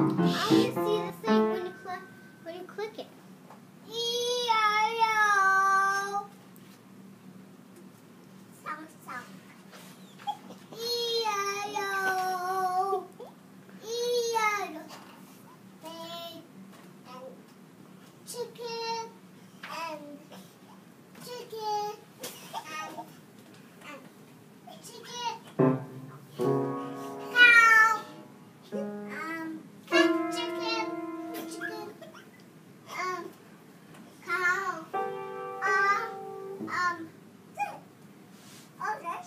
I want to see the thing when you click it. E-I-O. Sound. E-I-O. E-I-O. Egg and chicken and chicken and chicken. Cow. Chicken. Cow. Oh, that's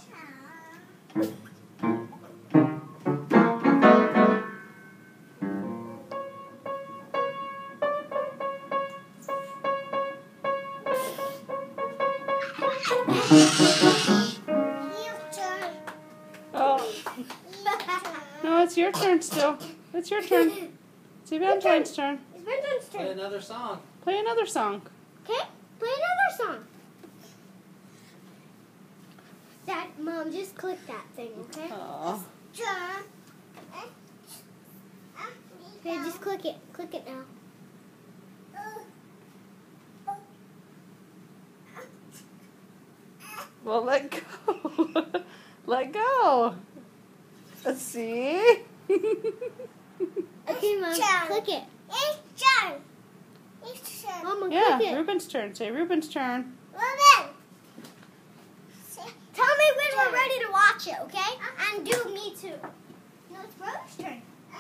Oh. No, it's your turn still. It's your turn. It's Evangeline's turn. It's Benjamin's turn. Play another song. Play another song. Okay? Play another song. Dad, Mom, just click that thing, okay? Aw. Okay, just click it. Click it now. Well, let go. Let go. Let's see. Okay, Mom, click it. It's turn. Mama, Yeah, click it. Ruben's turn. Say Ruben's turn. Ruben! Tell me when we're ready to watch it, okay? And do me too. No, it's Ruben's turn.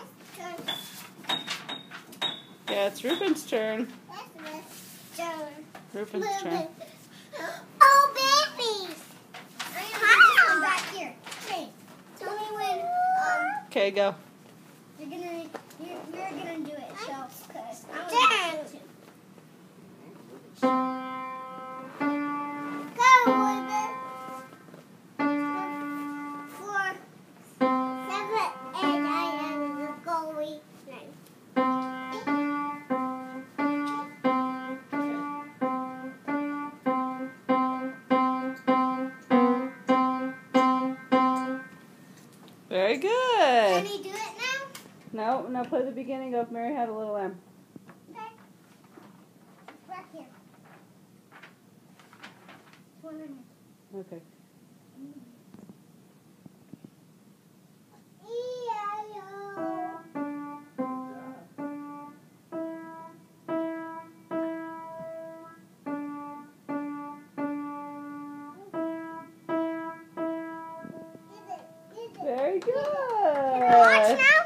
Yeah, it's Ruben's turn. Turn. Ruben's turn. Oh, babies! I'm back here. Okay. Tell me when Okay, go. you're gonna do it. So, cause I want to. Go, Ruben. 4, 7, 8, 9, go. Very good. Can he do it now? No, play the beginning of Mary Had a Little Lamb. Okay. Back here. Okay. Very good. Can I watch now?